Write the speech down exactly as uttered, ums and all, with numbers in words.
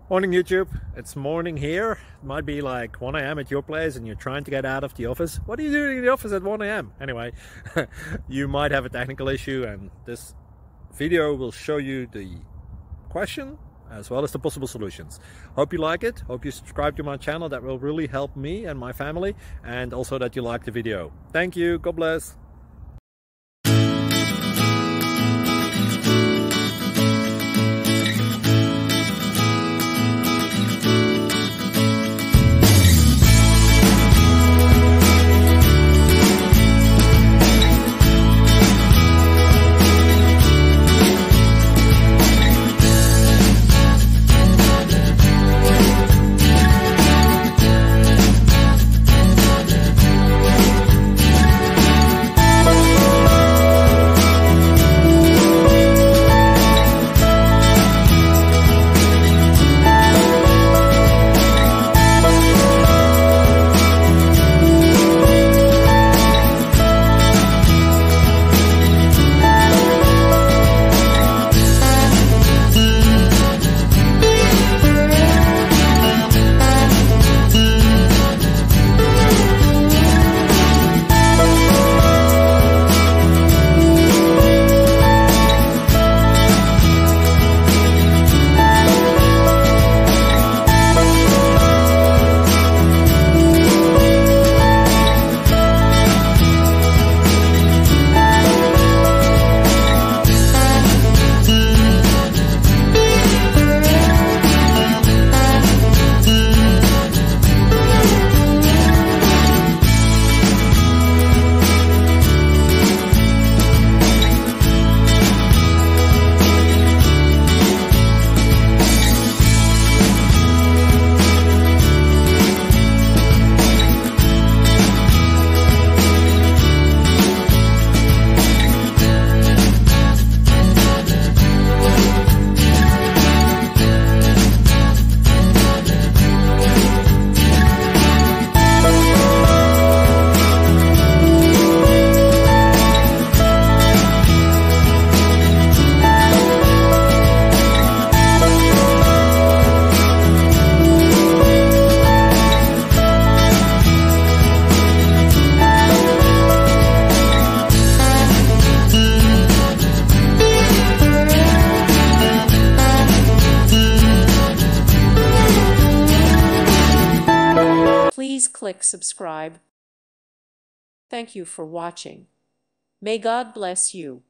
Morning YouTube, it's morning here. It might be like one A M at your place and you're trying to get out of the office. What are you doing in the office at one A M? Anyway, you might have a technical issue and this video will show you the question as well as the possible solutions. Hope you like it, hope you subscribe to my channel. That will really help me and my family, and also that you like the video. Thank you, God bless. Please click subscribe. Thank you for watching. May God bless you.